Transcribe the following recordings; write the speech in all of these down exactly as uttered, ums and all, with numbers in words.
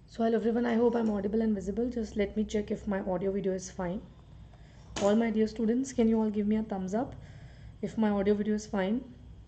So hello everyone, I hope I'm audible and visible. Just let me check if my audio video is fine. All my dear students, can you all give me a thumbs up if my audio video is fine?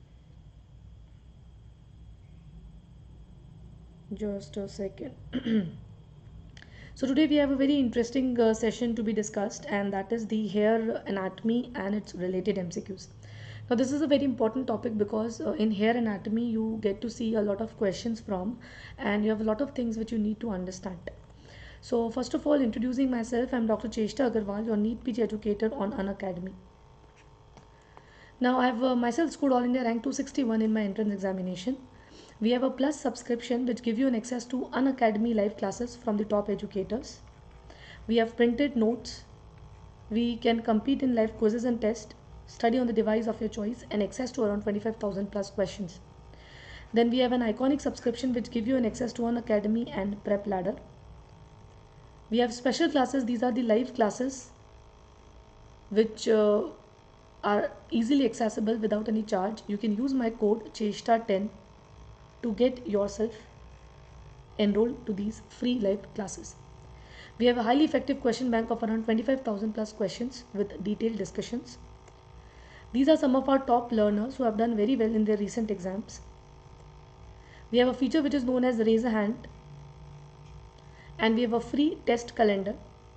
Just a second. So today we have a very interesting uh, session to be discussed, and that is the hair anatomy and its related M C Qs. Now this is a very important topic because uh, in hair anatomy you get to see a lot of questions from, and you have a lot of things which you need to understand. So first of all, introducing myself, I'm Doctor Cheshta Agarwal, your NEET P G educator on Unacademy. Now I've uh, myself scored All India rank two sixty-one in my entrance examination. We have a plus subscription which give you an access to Unacademy live classes from the top educators. We have printed notes. We can compete in live quizzes and tests, study on the device of your choice, and access to around twenty-five thousand plus questions. Then we have an iconic subscription which give you an access to Unacademy and Prep Ladder. We have special classes. These are the live classes which uh, are easily accessible without any charge. You can use my code cheshta ten to get yourself enrolled to these free live classes. We have a highly effective question bank of around twenty-five thousand plus questions with detailed discussions. These are some of our top learners who have done very well in their recent exams. We have a feature which is known as raise a hand, and we have a free test calendar.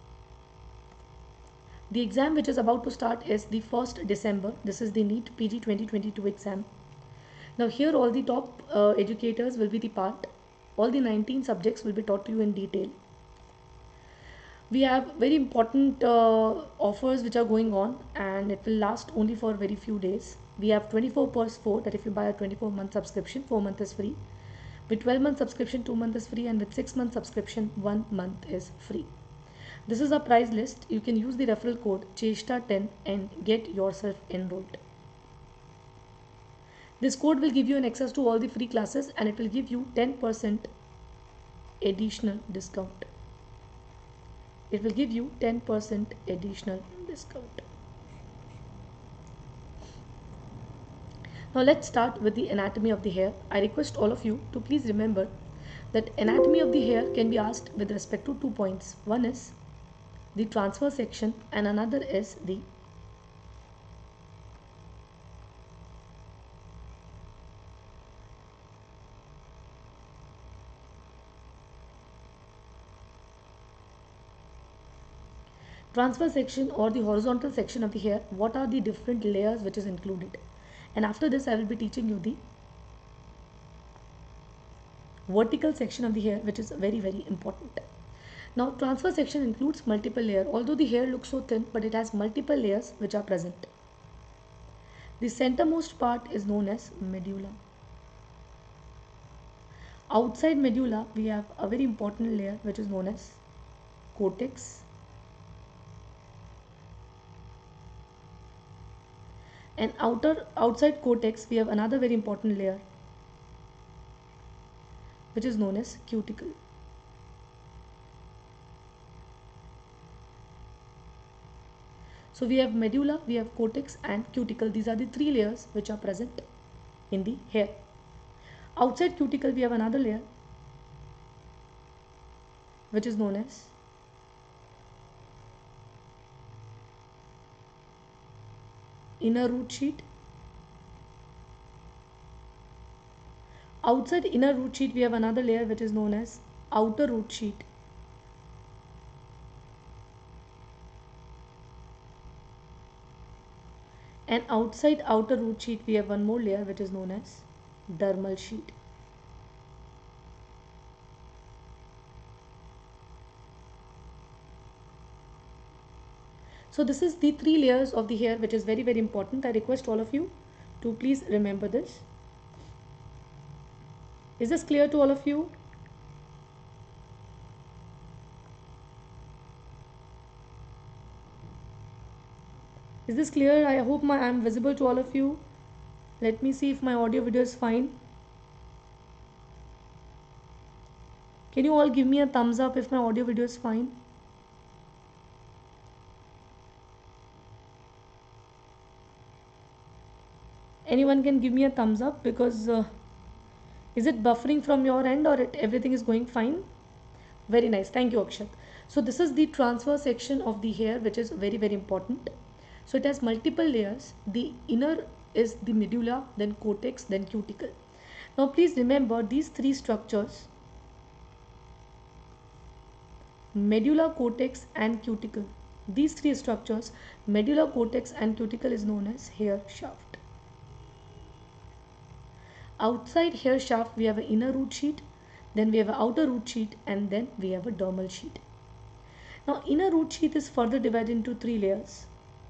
The exam which is about to start is the first December. This is the NEET P G twenty twenty-two exam. Now here all the top uh, educators will be the part. All the nineteen subjects will be taught to you in detail. We have very important uh, offers which are going on, and it will last only for very few days. We have twenty-four per four, that if you buy a twenty-four month subscription, four month is free. With twelve month subscription, two month is free, and with six month subscription, one month is free. This is our price list. You can use the referral code cheshta ten and get yourself enrolled. This code will give you an access to all the free classes, and it will give you ten percent additional discount. It will give you ten percent additional discount. Now let's start with the anatomy of the hair. I request all of you to please remember that anatomy of the hair can be asked with respect to two points. One is the transverse section and another is the transverse section or the horizontal section of the hair. What are the different layers which is included? And after this I will be teaching you the vertical section of the hair, which is very very important. Now transverse section includes multiple layers. Although the hair looks so thin, but it has multiple layers which are present. The centermost part is known as medulla. Outside medulla we have a very important layer which is known as cortex. And outer outside cortex we have another very important layer which is known as cuticle. So we have medulla, we have cortex and cuticle. These are the three layers which are present in the hair. Outside cuticle we have another layer which is known as inner root sheet. Outside inner root sheet we have another layer which is known as outer root sheet. And outside outer root sheet we have one more layer which is known as dermal sheet. So this is the three layers of the hair which is very very important. I request all of you to please remember this. Is this clear to all of you? Is this clear? I hope my I am visible to all of you. Let me see if my audio video is fine. Can you all give me a thumbs up if my audio video is fine? Anyone can give me a thumbs up, because uh, is it buffering from your end or it, everything is going fine? Very nice. Thank you, Akshat. So this is the transverse section of the hair, which is very, very important. So it has multiple layers. The inner is the medulla, then cortex, then cuticle. Now please remember these three structures, medulla, cortex and cuticle. These three structures, medulla, cortex and cuticle, is known as hair shaft. Outside hair shaft we have an inner root sheet, then we have an outer root sheet, and then we have a dermal sheet. Now inner root sheet is further divided into three layers.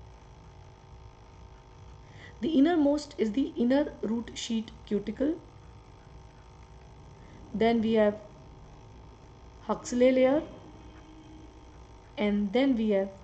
The innermost is the inner root sheet cuticle. Then we have Huxley layer, and then we have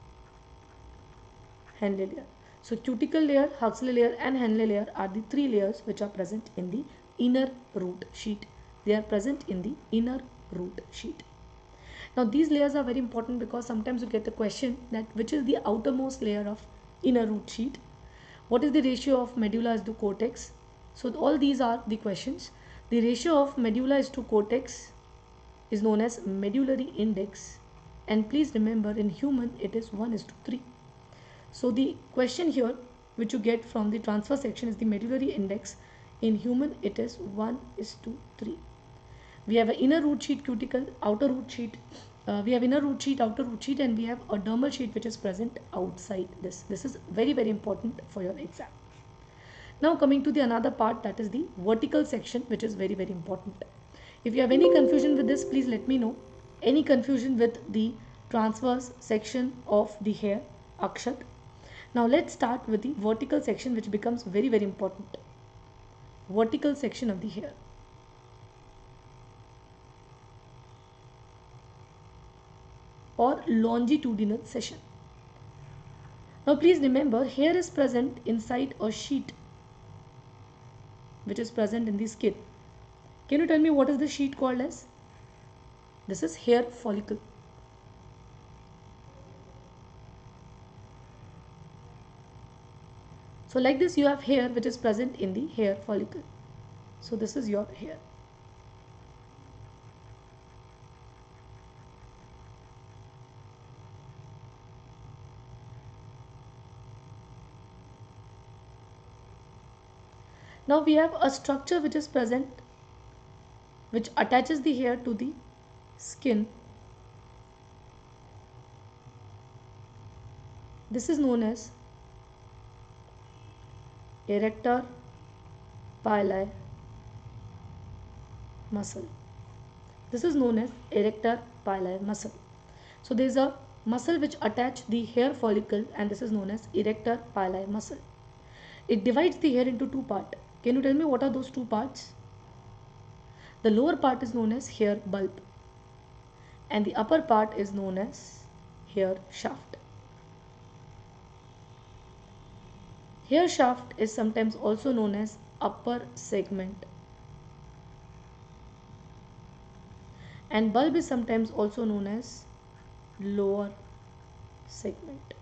Henle layer. So cuticle layer, Huxley layer and Henle layer are the three layers which are present in the inner root sheet. They are present in the inner root sheet. Now these layers are very important because sometimes you get the question that which is the outermost layer of inner root sheet, what is the ratio of medulla to cortex. So all these are the questions. The ratio of medulla to cortex is known as medullary index, and please remember in human it is one is to three. So the question here which you get from the transfer section is the medullary index. In human it is one is to three. We have an inner root sheet cuticle, outer root sheet, uh, we have inner root sheet, outer root sheet, and we have a dermal sheet which is present outside this. This is very very important for your exam. Now coming to the another part, that is the vertical section, which is very very important. If you have any confusion with this, please let me know. Any confusion with the transverse section of the hair, Akshat. Now let's start with the vertical section, which becomes very very important. Vertical section of the hair. Or longitudinal section. Now please remember, hair is present inside a sheet which is present in the skin. Can you tell me what is the sheet called as? This is hair follicle. So like this you have hair which is present in the hair follicle. So this is your hair. Now we have a structure which is present, which attaches the hair to the skin. This is known as erector pili muscle. This is known as erector pili muscle. So there is a muscle which attach the hair follicle, and this is known as erector pili muscle. It divides the hair into two parts. Can you tell me what are those two parts? The lower part is known as hair bulb, and the upper part is known as hair shaft. Hair shaft is sometimes also known as upper segment, and bulb is sometimes also known as lower segment.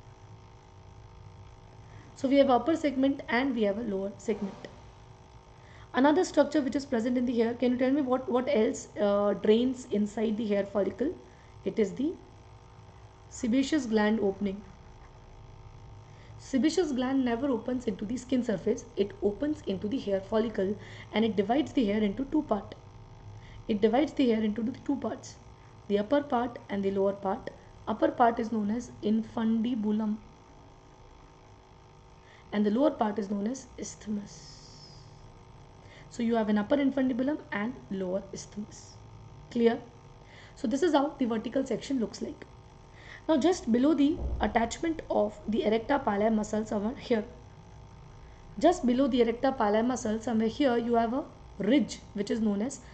So we have upper segment and we have a lower segment. Another structure which is present in the hair, can you tell me what, what else uh, drains inside the hair follicle? It is the sebaceous gland opening. Sebaceous gland never opens into the skin surface, it opens into the hair follicle, and it divides the hair into two parts. It divides the hair into the two parts, the upper part and the lower part. Upper part is known as infundibulum, and the lower part is known as isthmus. So you have an upper infundibulum and lower isthmus. Clear? So this is how the vertical section looks like. Now just below the attachment of the erector pili muscle, somewhere here, just below the erector pili muscle, somewhere here, you have a ridge which is known as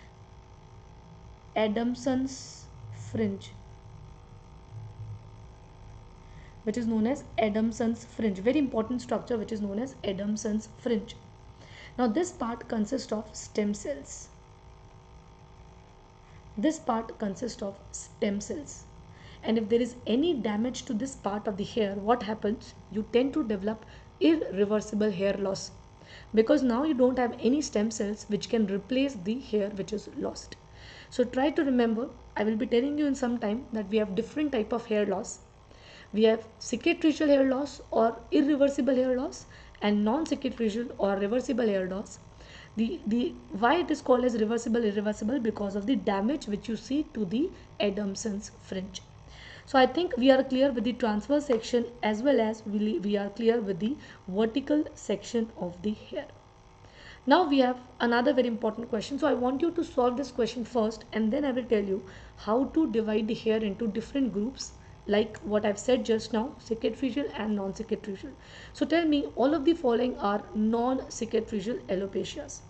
Adamson's fringe. Which is known as Adamson's fringe. Very important structure which is known as Adamson's fringe. Now this part consists of stem cells. This part consists of stem cells. And if there is any damage to this part of the hair, what happens? You tend to develop irreversible hair loss, because now you don't have any stem cells which can replace the hair which is lost. So try to remember, I will be telling you in some time that we have different type of hair loss. We have cicatricial hair loss or irreversible hair loss, and non-cicatricial or reversible hair loss. The, the why it is called as reversible irreversible, because of the damage which you see to the Adamson's fringe. So I think we are clear with the transverse section as well as we, we are clear with the vertical section of the hair. Now we have another very important question. So I want you to solve this question first, and then I will tell you how to divide the hair into different groups, like what I've said just now, cicatricial and non-cicatricial. So tell me, all of the following are non-cicatricial alopecias.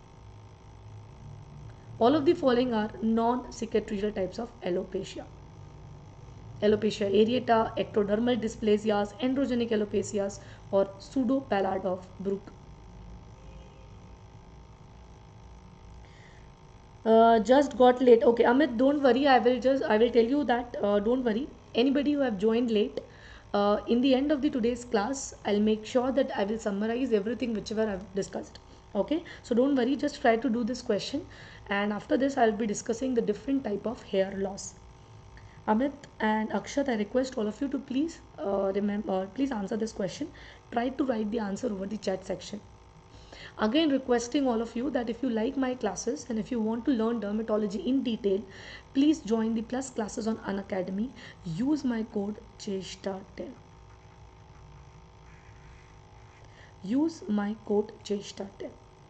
All of the following are non-cicatricial types of alopecia. Alopecia areata, ectodermal dysplasias, androgenic alopecias, or pseudo-pallid of Brooke. Uh, just got late. Okay, Amit, don't worry. I will just I will tell you that uh, don't worry. Anybody who have joined late, uh, in the end of the today's class, I'll make sure that I will summarize everything whichever I've discussed. Okay, so don't worry. Just try to do this question, and after this, I'll be discussing the different type of hair loss. Amit and Akshat, I request all of you to please uh, remember, please answer this question. Try to write the answer over the chat section. Again, requesting all of you that if you like my classes and if you want to learn dermatology in detail, please join the plus classes on Unacademy. Use my code cheshta ten. Use my code cheshta ten.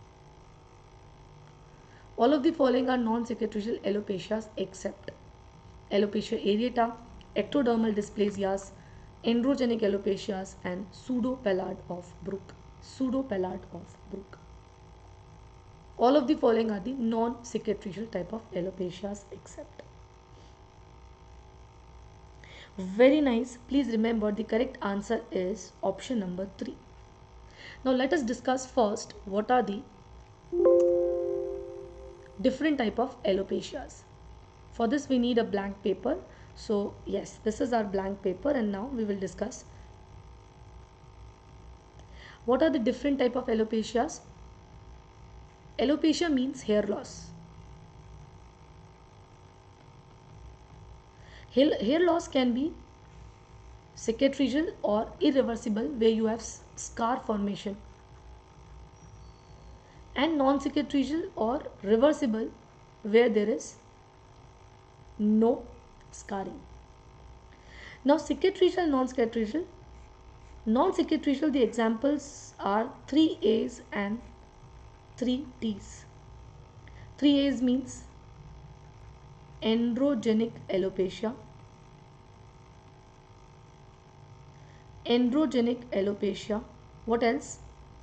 All of the following are non-cicatricial alopecias except alopecia areata, ectodermal dysplasias, androgenic alopecias, and pseudo-pallid of Brooke. Pseudo-pallid of Brooke. All of the following are the non-cicatricial type of alopecias except. Very nice. Please remember the correct answer is option number three. Now let us discuss first what are the different type of alopecias. For this we need a blank paper. So yes, this is our blank paper, and now we will discuss what are the different type of alopecias. Alopecia means hair loss. Hair loss can be cicatricial or irreversible, where you have scar formation, and non-cicatricial or reversible, where there is no scarring. Now cicatricial, non-cicatricial. Non-cicatricial, the examples are three A's and three T's. three A's means androgenic alopecia, androgenic alopecia. What else?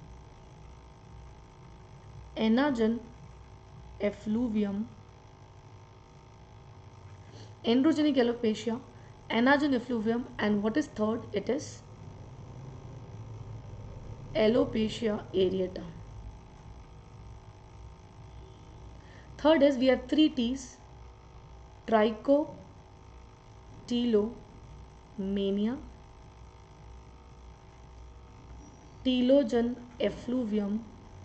Anagen effluvium, androgenic alopecia, anagen effluvium, and what is third? It is alopecia areata. Third is we have three T's: trichotillomania, telogen effluvium,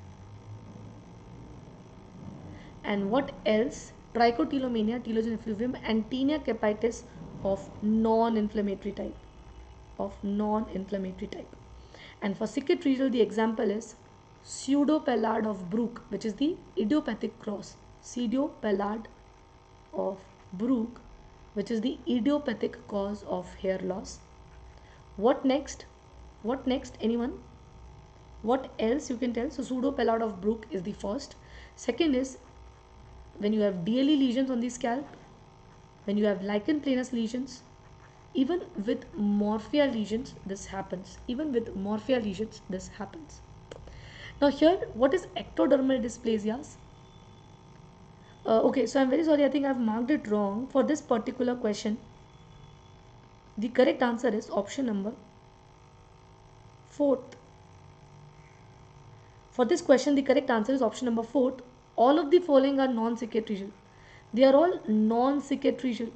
and what else? Trichotillomania, telogen effluvium, and tinea capitis of non-inflammatory type. Of non-inflammatory type. And for cicatricial, the example is pseudo-pallid of Brooke, which is the idiopathic cross. Pseudo-pallid of Brooke, which is the idiopathic cause of hair loss. What next? What next? Anyone? What else you can tell? So pseudo-pallid of Brooke is the first. Second is when you have D L E lesions on the scalp, when you have lichen planus lesions, even with morphea lesions this happens. Even with morphea lesions this happens. Now here, what is ectodermal dysplasias? Uh, okay, so I'm very sorry, I think I've marked it wrong for this particular question. The correct answer is option number fourth. For this question, the correct answer is option number fourth. All of the following are non-cicatricial. They are all non-cicatricial.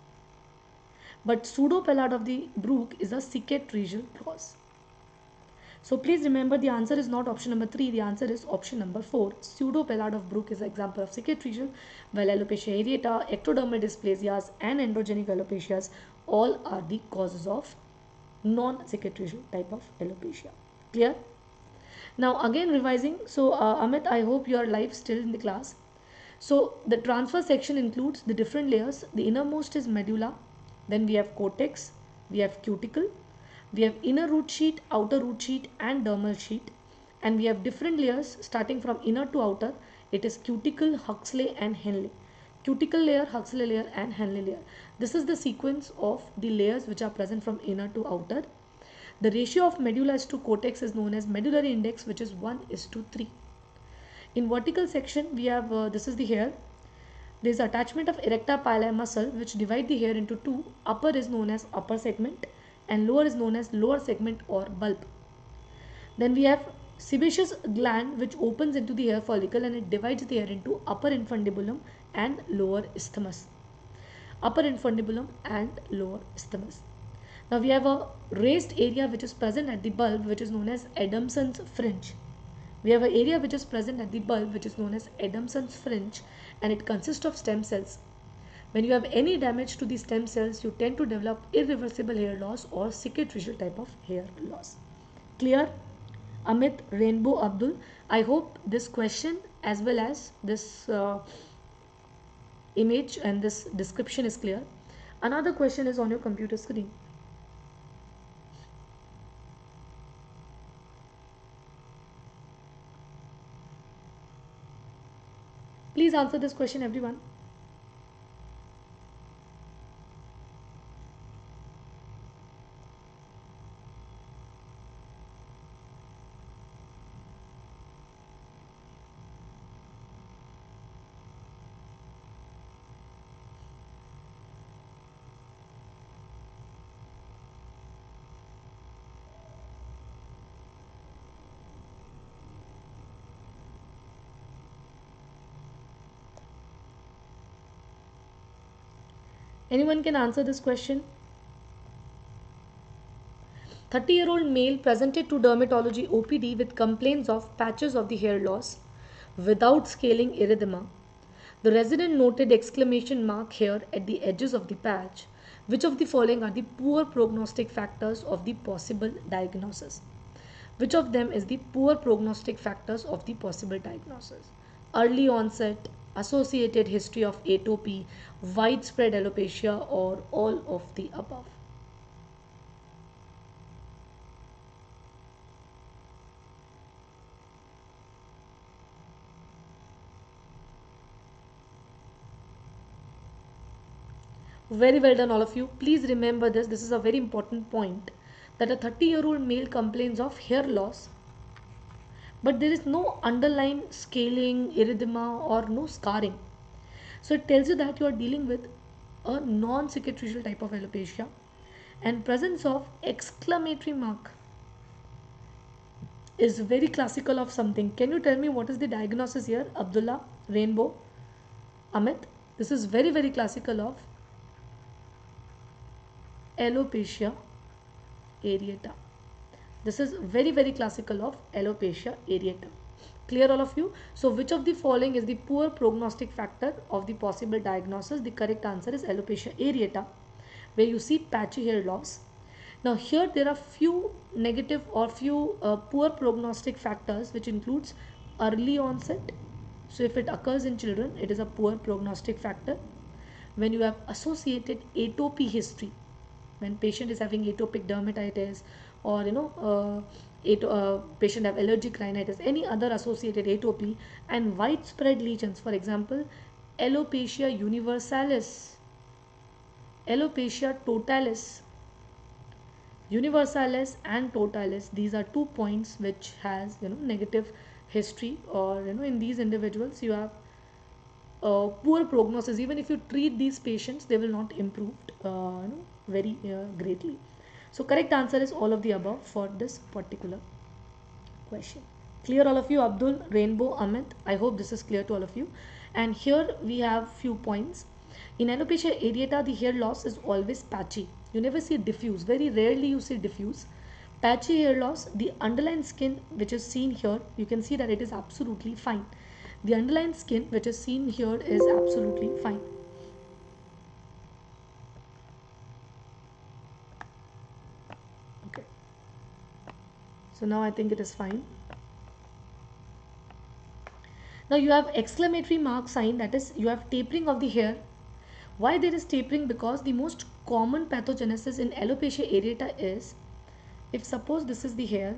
But pseudo-pallid of the Brooke is a cicatricial cause. So please remember the answer is not option number three, the answer is option number four. Pseudo-Pallard of Brook is an example of cicatricial, while alopecia areata, ectodermal dysplasias and androgenic alopecias all are the causes of non-cicatricial type of alopecia. Clear? Now again revising, so uh, Amit, I hope you are live still in the class. So the transverse section includes the different layers. The innermost is medulla, then we have cortex, we have cuticle, we have inner root sheet, outer root sheet and dermal sheet, and we have different layers starting from inner to outer. It is cuticle, Huxley and Henle. Cuticle layer, Huxley layer and Henle layer. This is the sequence of the layers which are present from inner to outer. The ratio of medulla to cortex is known as medullary index, which is one is to three. In vertical section, we have, uh, this is the hair. There is attachment of erecta pili muscle which divide the hair into two. Upper is known as upper segment and lower is known as lower segment or bulb. Then we have sebaceous gland which opens into the hair follicle and it divides the hair into upper infundibulum and lower isthmus. Upper infundibulum and lower isthmus. Now we have a raised area which is present at the bulb which is known as Adamson's fringe. We have an area which is present at the bulb which is known as Adamson's fringe and it consists of stem cells. When you have any damage to the stem cells, you tend to develop irreversible hair loss or cicatricial type of hair loss. Clear? Amit, Rainbow, Abdul, I hope this question as well as this uh, image and this description is clear. Another question is on your computer screen. Please answer this question, everyone. Anyone can answer this question? thirty year old male presented to dermatology O P D with complaints of patches of the hair loss without scaling erythema. The resident noted exclamation mark here at the edges of the patch. Which of the following are the poor prognostic factors of the possible diagnosis? Which of them is the poor prognostic factors of the possible diagnosis? Early onset, associated history of atopy, widespread alopecia, or all of the above? Very well done all of you. Please remember this. This is a very important point that a thirty year old male complains of hair loss but there is no underlying scaling, erythema or no scarring. So it tells you that you are dealing with a non-cicatricial type of alopecia and presence of exclamatory mark is very classical of something. Can you tell me what is the diagnosis here? Abdullah, Rainbow, Amit. This is very very classical of alopecia areata. This is very very classical of alopecia areata. Clear all of you? So which of the following is the poor prognostic factor of the possible diagnosis? The correct answer is alopecia areata, where you see patchy hair loss. Now here there are few negative or few uh, poor prognostic factors which includes early onset. So if it occurs in children, it is a poor prognostic factor. When you have associated atopy history, when patient is having atopic dermatitis or you know uh, ato uh, patient have allergic rhinitis, any other associated atopy and widespread lesions, for example alopecia universalis, alopecia totalis, universalis and totalis, these are two points which has you know negative history, or you know in these individuals you have uh, poor prognosis. Even if you treat these patients, they will not improve uh, you know, very uh, greatly. So correct answer is all of the above for this particular question. Clear all of you? Abdul, Rainbow, Amit, I hope this is clear to all of you. And here we have few points. In alopecia areata, the hair loss is always patchy. You never see diffuse. Very rarely you see diffuse. Patchy hair loss, the underlying skin which is seen here, you can see that it is absolutely fine. The underlying skin which is seen here is absolutely fine. Okay. So now I think it is fine. Now you have exclamatory mark sign, that is you have tapering of the hair. Why there is tapering? Because the most common pathogenesis in alopecia areata is, if suppose this is the hair,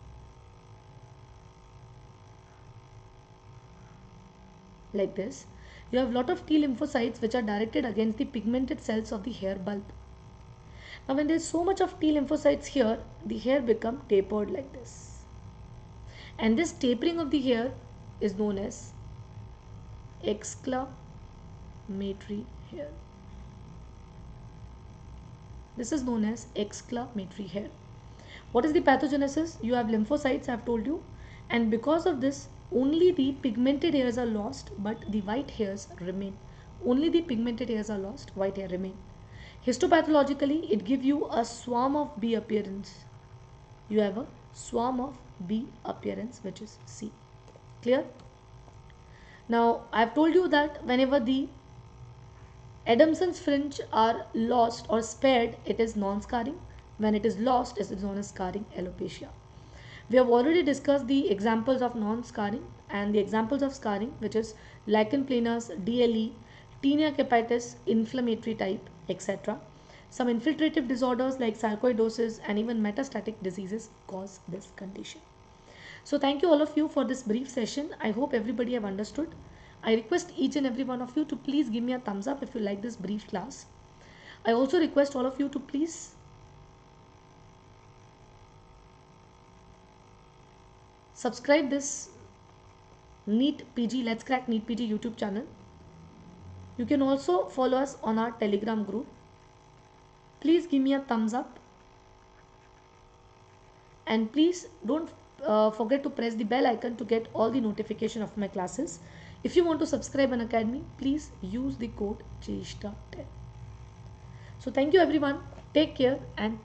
like this, you have lot of T lymphocytes which are directed against the pigmented cells of the hair bulb. Now when there is so much of T lymphocytes here, the hair become tapered like this. And this tapering of the hair is known as exclamatory hair. This is known as exclamatory hair. What is the pathogenesis? You have lymphocytes, I have told you, and because of this only the pigmented hairs are lost but the white hairs remain. Only the pigmented hairs are lost, white hair remain. Histopathologically, it gives you a swarm of bee appearance. You have a swarm of bee appearance, which is C. Clear? Now, I have told you that whenever the Adamson's fringe are lost or spared, it is non-scarring. When it is lost, it is known as scarring alopecia. We have already discussed the examples of non-scarring and the examples of scarring, which is lichen planus, D L E, tinea capitis, inflammatory type, et cetera. Some infiltrative disorders like sarcoidosis and even metastatic diseases cause this condition. So thank you all of you for this brief session. I hope everybody have understood. I request each and every one of you to please give me a thumbs up if you like this brief class. I also request all of you to please subscribe this NEET P G, Let's Crack NEET P G YouTube channel. You can also follow us on our Telegram group. Please give me a thumbs up. And please don't uh, forget to press the bell icon to get all the notification of my classes. If you want to subscribe an academy, please use the code CHESTA ten. So thank you everyone. Take care and